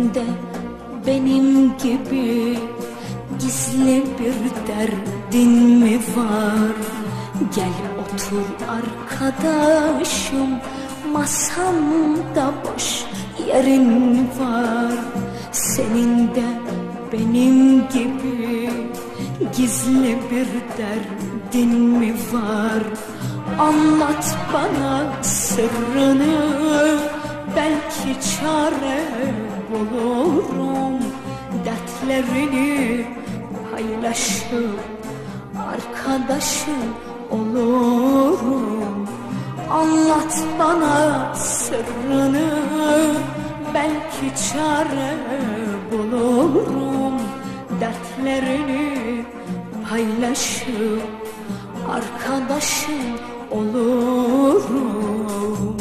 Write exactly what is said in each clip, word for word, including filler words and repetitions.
Senin de benim gibi gizli bir derdin mi var? Gel otur arkadaşım, masamda boş yerin var. Senin de benim gibi gizli bir derdin mi var? Anlat bana sırrını, belki çare bulurum. Dertlerini paylaşıp arkadaşın olurum. Anlat bana sırrını, belki çare bulurum. Dertlerini paylaşıp arkadaşın olurum.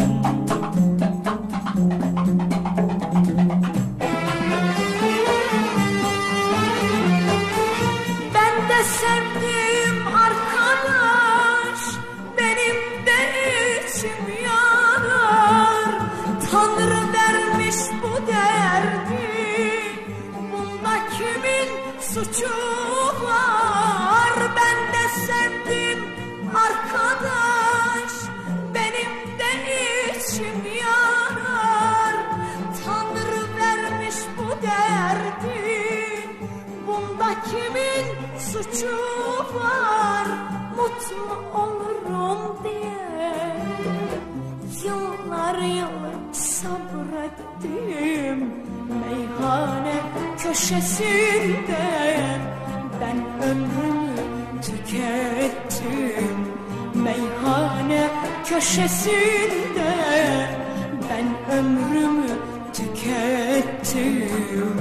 Ben de sevdiğim arkadaş, benim de içim yanar. Tanrı vermiş bu derdi, bunda kimin suçu var? Ben de sevdiğim arkadaş, benim de içim yanar. Tanrı vermiş bu derdi, bunda kimin suçu var? Mutlu olurum diye yıllar yıl sabrettim. Meyhane köşesinde ben ömrümü tükettim. Meyhane köşesinde ben ömrümü tükettim.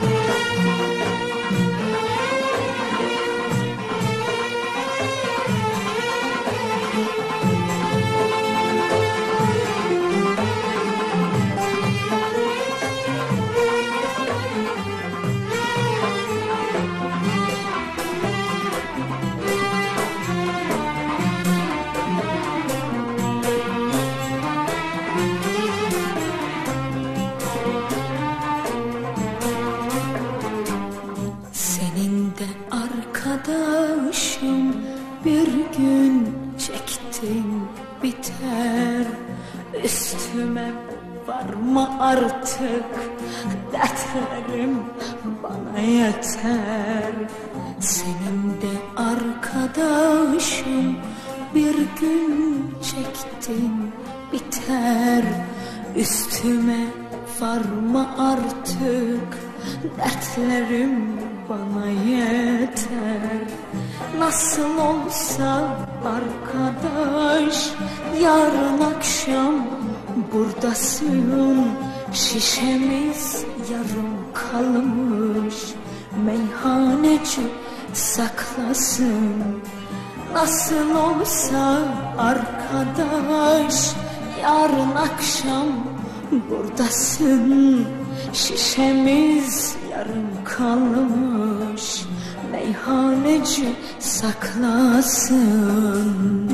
Arkadaşım bir gün çektin biter. Üstüme varma artık, dertlerim bana yeter. Senin de arkadaşım bir gün çektin biter. Üstüme varma artık, dertlerim bana yeter. Nasıl olsa arkadaş, yarın akşam buradasın. Şişemiz yarım kalmış, meyhaneci saklasın. Nasıl olsa arkadaş, yarın akşam buradasın. Şişemiz yarım kalmış, meyhaneci saklasın.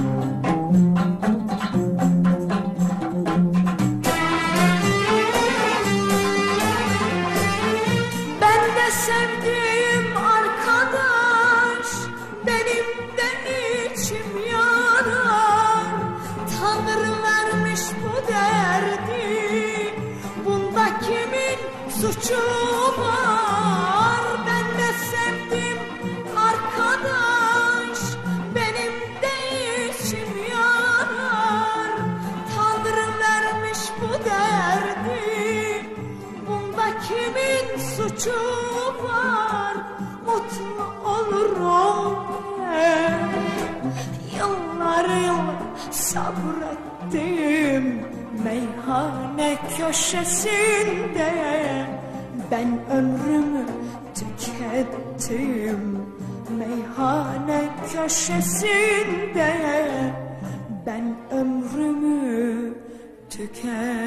Ben de sevdiğim arkadaş, benim de içim yanar. Tanrı vermiş bu derdi, bunda kimin suçu var? Ben de sevdim arkadaş, benim de içim yanar. Tanrı vermiş bu derdi, bunda kimin suçu var? Mutlu olurum diye yıllar yıl sabrettim. Meyhane köşesinde ben ömrümü tükettim. Meyhane köşesinde ben ömrümü tükettim.